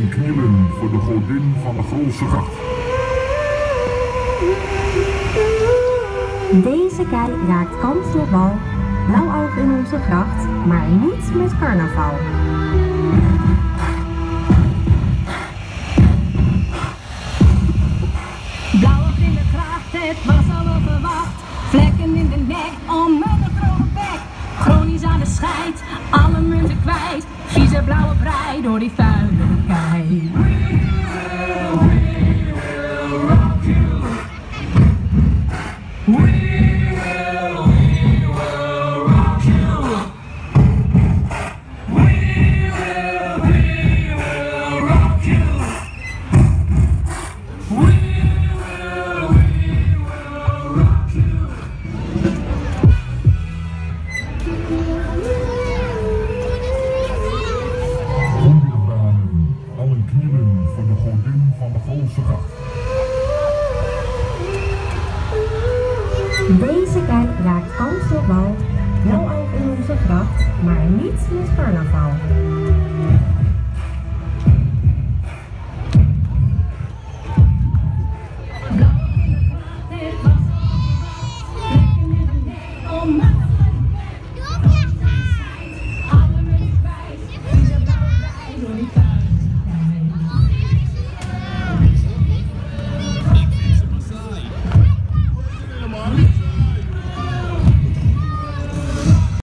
knielen voor de godin van de Grolse gracht. Deze kei raakt kansloos wal, blauw in onze gracht, maar niet met carnaval. Blauw in de gracht, het was al verwacht. Vlekken in de nek, om met een grote bek. Chronisch aan de scheid, alle munten kwijt. Vieze blauwe brei door die vuile kei. Allen knielen voor de godin van de Grolse gracht. Deze kei raakt kansloos wal, blauw in onze gracht, maar niet met carnaval.